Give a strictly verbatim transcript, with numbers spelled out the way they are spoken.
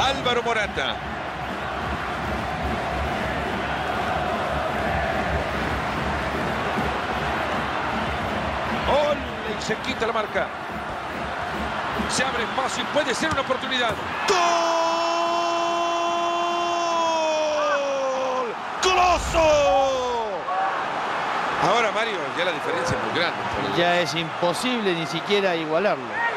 Álvaro Morata. ¡Ole! Y se quita la marca. Se abre espacio y puede ser una oportunidad. ¡Gol! ¡Goloso! Ahora, Mario, ya la diferencia es muy grande. Ya es imposible ni siquiera igualarlo.